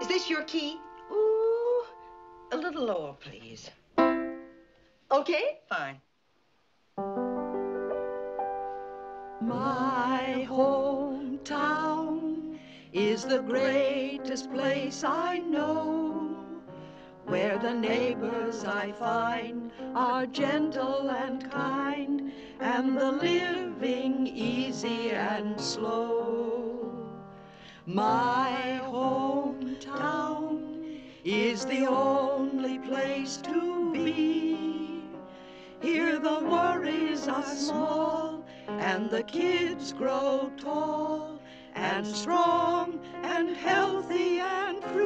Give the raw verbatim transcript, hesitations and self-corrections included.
Is this your key? Ooh, a little lower, please. Okay. Fine. My hometown is the greatest place I know, where the neighbors I find are gentle and kind, and the living easy and slow. My hometown is the only place to be. Here the worries are small, and the kids grow tall, and strong, and healthy, and free.